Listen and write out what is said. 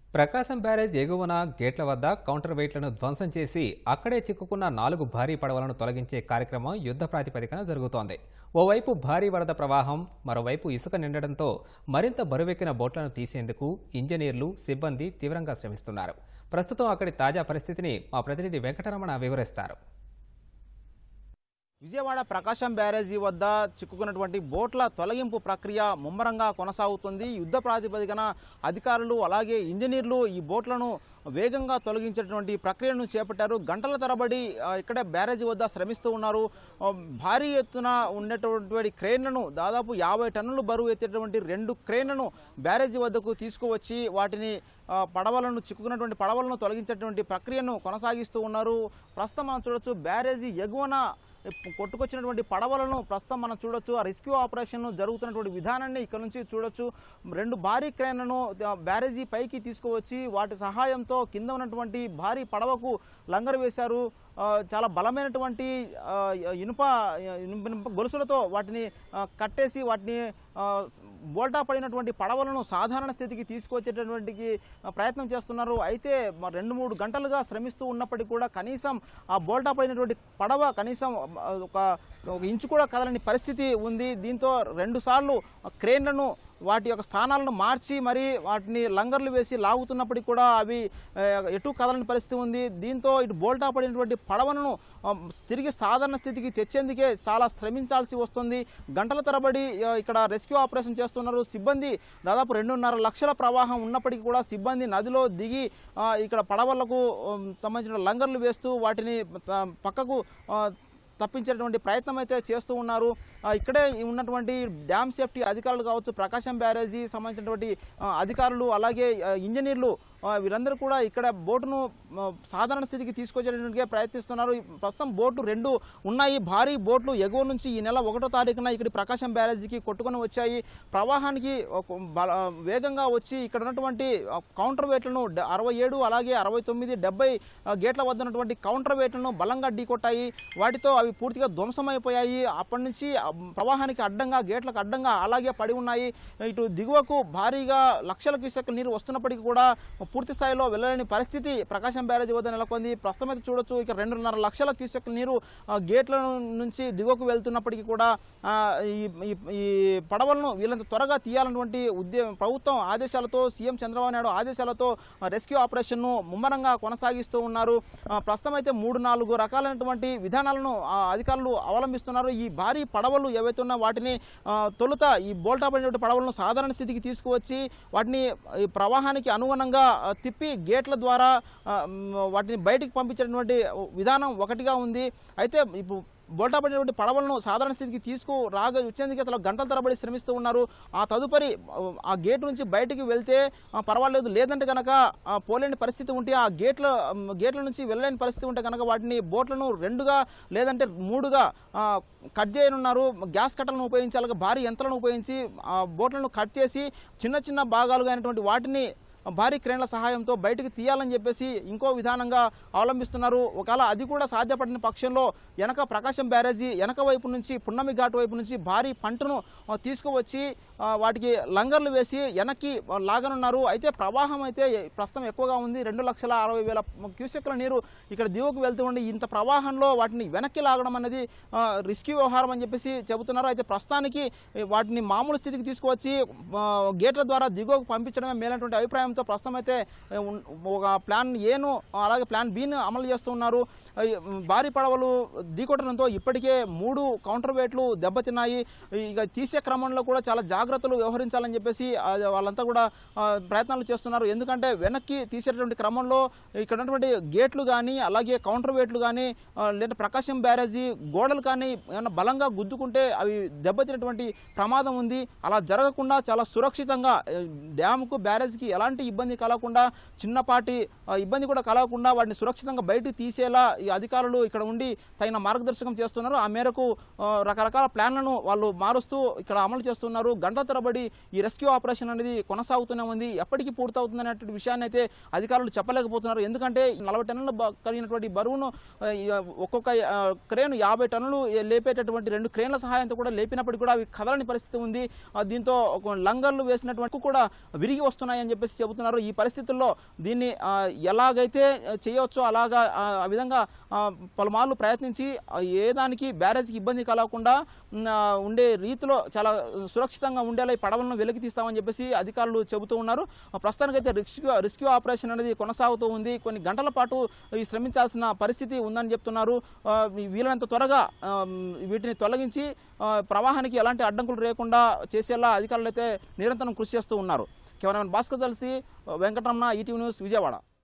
ప్రకాశం barrage ఎగువన గేట్ల వద్ద కౌంటర్ వెయిట్లను ధ్వంసం చేసి అక్కడే చిక్కుకున్న 4 భారీ పడవలను తొలగించే కార్యక్రమం యుద్ధ ప్రాతిపదికన జరుగుతోంది. ఓవైపు భారీ వరద ప్రవాహం, మరోవైపు ఇసుక నిండడంతో మరింత బరువెక్కిన బోట్లను తీసేందుకు ఇంజనీర్లు, సిబ్బంది తీవ్రంగా శ్రమిస్తున్నారు. ప్రస్తుతం అక్కడి తాజా పరిస్థితిని మా ప్రతినిధి వెంకటరమణ వివరిస్తారు. విజయవాడ ప్రకాశం బ్యారేజీ వద్ద చిక్కుకున్నటువంటి బోట్ల తొలగింపు ప్రక్రియ ముమ్మరంగా కొనసాగుతుంది. యుద్ధ ప్రాతిపదికన అధికారులు అలాగే ఇంజనీర్లు ఈ బోట్లను వేగంగా తొలగించేటువంటి ప్రక్రియను చేపట్టారు. గంటల తరబడి ఇక్కడే బ్యారేజీ వద్ద శ్రమిస్తూ ఉన్నారు. భారీ ఎత్తున ఉన్నటువంటి క్రేన్లను దాదాపు 50 టన్నులు బరువు ఎత్తేటువంటి 2 క్రేన్లను బ్యారేజీ వద్దకు తీసుకువచ్చి వాటిని పడవలను చిక్కుకున్నటువంటి పడవలను తొలగించేటువంటి ప్రక్రియను కొనసాగిస్తూ ఉన్నారు. ప్రస్తుతం మనం చూడొచ్చు బ్యారేజీ ఎగువన కొట్టుకొచ్చినటువంటి పడవలను ప్రస్తుతం మనం చూడొచ్చు. ఆ రెస్క్యూ ఆపరేషన్ జరుగుతున్నటువంటి విధానాన్ని ఇక్కడ నుంచి చూడొచ్చు. 2 భారీ క్రేన్లను బ్యారేజీ పైకి తీసుకువచ్చి వాటి సహాయంతో కింద ఉన్నటువంటి భారీ పడవకు లంగరు వేశారు. చాలా బలమైనటువంటి ఇనుప గొలుసులతో వాటిని కట్టేసి వాటిని బోల్టా పడినటువంటి పడవలను సాధారణ స్థితికి తీసుకొచ్చేటటువంటి ప్రయత్నం చేస్తున్నారు. అయితే 2-3 గంటలుగా శ్రమిస్తూ ఉన్నప్పటికీ కూడా కనీసం ఆ బోల్టా పడినటువంటి పడవ కనీసం ఒక ఇంచు కూడా కదలని పరిస్థితి ఉంది. దీంతో 2 సార్లు క్రేన్లను వాటి యొక్క స్థానాలను మార్చి మరి వాటిని లంగర్లు వేసి లాగుతున్నప్పటికీ కూడా అవి ఎటు కదలని పరిస్థితి ఉంది. దీంతో ఇటు బోల్టా పడినటువంటి పడవలను తిరిగి సాధారణ స్థితికి తెచ్చేందుకే చాలా శ్రమించాల్సి వస్తుంది. గంటల తరబడి ఇక్కడ రెస్క్యూ ఆపరేషన్ చేస్తున్నారు సిబ్బంది. దాదాపు 2.5 లక్షల ప్రవాహం ఉన్నప్పటికీ కూడా సిబ్బంది నదిలో దిగి ఇక్కడ పడవలకు సంబంధించిన లంగర్లు వేస్తూ వాటిని పక్కకు తప్పించేటువంటి ప్రయత్నం అయితే చేస్తూ ఉన్నారు. ఇక్కడే ఉన్నటువంటి డ్యామ్ సేఫ్టీ అధికారులు కావచ్చు, ప్రకాశం బ్యారేజీ సంబంధించినటువంటి అధికారులు అలాగే ఇంజనీర్లు వీరందరూ కూడా ఇక్కడ బోటును సాధారణ స్థితికి తీసుకొచ్చేటట్టుగా ప్రయత్నిస్తున్నారు. ప్రస్తుతం బోట్లు 2 ఉన్నాయి. భారీ బోట్లు ఎగువ నుంచి ఈ నెల 1వ తారీఖున ఇక్కడ ప్రకాశం బ్యారేజీకి కొట్టుకొని వచ్చాయి. ప్రవాహానికి వేగంగా వచ్చి ఇక్కడ ఉన్నటువంటి కౌంటర్ వెయిట్లను 67 అలాగే 69, 70 గేట్ల వద్ద ఉన్నటువంటి కౌంటర్ వెయిట్లను బలంగా ఢీకొట్టాయి. వాటితో అవి పూర్తిగా ధ్వంసమైపోయాయి. అప్పటి నుంచి ప్రవాహానికి అడ్డంగా, గేట్లకు అడ్డంగా అలాగే పడి ఉన్నాయి. ఇటు దిగువకు భారీగా లక్షల క్యూసెక్ల నీరు వస్తున్నప్పటికీ కూడా పూర్తి స్థాయిలో వెళ్ళలేని పరిస్థితి ప్రకాశం బ్యారేజీ వద్ద నెలకొంది. ప్రస్తుతం అయితే చూడొచ్చు ఇక్కడ 2.5 లక్షల క్యూసెక్ల నీరు గేట్ల నుంచి దిగువకు వెళ్తున్నప్పటికీ కూడా ఈ పడవలను వీళ్ళంత త్వరగా తీయాలన్నటువంటి ప్రభుత్వం ఆదేశాలతో, సీఎం చంద్రబాబు నాయుడు ఆదేశాలతో రెస్క్యూ ఆపరేషన్ను ముమ్మరంగా కొనసాగిస్తూ ఉన్నారు. ప్రస్తుతం అయితే 3-4 రకాలైనటువంటి విధానాలను అధికారులు అవలంబిస్తున్నారు. ఈ భారీ పడవలు ఏవైతే ఉన్నా వాటిని తొలుత ఈ బోల్టా పడినటువంటి పడవలను సాధారణ స్థితికి తీసుకువచ్చి వాటిని ప్రవాహానికి అనుగుణంగా తిప్పి గేట్ల ద్వారా వాటిని బయటికి పంపించేటువంటి విధానం ఒకటిగా ఉంది. అయితే ఇప్పుడు బోల్టా పడినటువంటి పడవలను సాధారణ స్థితికి వచ్చేందుకు అసలు గంటల తరబడి శ్రమిస్తూ ఉన్నారు. ఆ తదుపరి ఆ గేట్ నుంచి బయటికి వెళ్తే పర్వాలేదు, లేదంటే కనుక పోలేని పరిస్థితి ఉంటే ఆ గేట్ల నుంచి వెళ్ళలేని పరిస్థితి ఉంటే కనుక వాటిని బోట్లను 2గా లేదంటే 3గా కట్ చేయనున్నారు. గ్యాస్ కట్టలను ఉపయోగించాలి, భారీ యంత్రాలను ఉపయోగించి బోట్లను కట్ చేసి చిన్న చిన్న భాగాలుగా అయినటువంటి వాటిని భారీ క్రేన్ల సహాయంతో బయటికి తీయాలని చెప్పేసి ఇంకో విధానంగా అవలంబిస్తున్నారు. ఒకవేళ అది కూడా సాధ్యపడిన పక్షంలో వెనక ప్రకాశం బ్యారేజీ వెనక వైపు నుంచి, పున్నమి ఘాట్ వైపు నుంచి భారీ పంటను తీసుకువచ్చి వాటికి లంగర్లు వేసి వెనక్కి లాగనున్నారు. అయితే ప్రవాహం అయితే ప్రస్తుతం ఎక్కువగా ఉంది. 2,60,000 క్యూసెక్ల నీరు ఇక్కడ దిగువకు వెళ్తూ ఉండి ఇంత ప్రవాహంలో వాటిని వెనక్కి లాగడం అనేది రిస్కీ వ్యవహారం అని చెప్పేసి చెబుతున్నారు. అయితే ప్రస్తుతానికి వాటిని మామూలు స్థితికి తీసుకువచ్చి గేట్ల ద్వారా దిగువకు పంపించడమే మేలైనటువంటి అభిప్రాయం ప్రస్తుతం అయితే ఒక ప్లాన్ ఏను అలాగే ప్లాన్ బిను అమలు చేస్తూ ఉన్నారు. భారీ పడవలు ఢీకొట్టడంతో ఇప్పటికే 3 కౌంటర్ వెయిట్లు దెబ్బతిన్నాయి. ఇక తీసే క్రమంలో కూడా చాలా జాగ్రత్తలు వ్యవహరించాలని చెప్పేసి వాళ్ళంతా కూడా ప్రయత్నాలు చేస్తున్నారు. ఎందుకంటే వెనక్కి తీసేటటువంటి క్రమంలో ఇక్కడ ఉన్నటువంటి గేట్లు కానీ అలాగే కౌంటర్ వెయిట్లు కానీ లేదా ప్రకాశం బ్యారేజీ గోడలు కానీ ఏమన్నా బలంగా గుద్దుకుంటే అవి దెబ్బతినటువంటి ప్రమాదం ఉంది. అలా జరగకుండా చాలా సురక్షితంగా డ్యామ్కు, బ్యారేజ్కి ఎలాంటి ఇబ్బంది కలగకుండా, చిన్నపాటి ఇబ్బంది కూడా కలగకుండా వాటిని సురక్షితంగా బయటకు తీసేలా ఈ అధికారులు ఇక్కడ ఉండి తగిన మార్గదర్శకం చేస్తున్నారు. ఆ మేరకు రకరకాల ప్లాన్లను వాళ్ళు మారుస్తూ ఇక్కడ అమలు చేస్తున్నారు. గంటల తరబడి ఈ రెస్క్యూ ఆపరేషన్ అనేది కొనసాగుతూనే ఉంది. ఎప్పటికీ పూర్తవుతుంది అనేటువంటి విషయాన్ని అయితే అధికారులు చెప్పలేకపోతున్నారు. ఎందుకంటే 40 టన్నుల కలిగినటువంటి బరువును ఒక్కొక్క క్రేన్ 50 టన్నులు లేపేటటువంటి 2 క్రేన్ల సహాయంతో కూడా లేపినప్పటికీ కూడా అవి కదలని పరిస్థితి ఉంది. దీంతో లంగర్లు వేసినటువంటి కూడా విరిగి వస్తున్నాయని చెప్పేసి చెబుతున్నారు. ఈ పరిస్థితుల్లో దీన్ని ఎలాగైతే చేయవచ్చో అలాగా ఆ విధంగా పలుమార్లు ప్రయత్నించి ఏ దానికి బ్యారేజ్కి ఇబ్బంది కలగకుండా ఉండే రీతిలో చాలా సురక్షితంగా ఉండేలా ఈ పడవలను వెలికి తీస్తామని చెప్పేసి అధికారులు చెబుతూ ఉన్నారు. ప్రస్తుతానికైతే రెస్క్యూ ఆపరేషన్ అనేది కొనసాగుతూ ఉంది. కొన్ని గంటల పాటు ఈ శ్రమించాల్సిన పరిస్థితి ఉందని చెప్తున్నారు. వీలైనంత త్వరగా వీటిని తొలగించి ప్రవాహానికి ఎలాంటి అడ్డంకులు లేకుండా చేసేలా అధికారులు అయితే నిరంతరం కృషి చేస్తూ ఉన్నారు. కెమెరామెన్ భాస్కర్ కలిసి వెంకటరమణ, ఈటీవీ న్యూస్, విజయవాడ.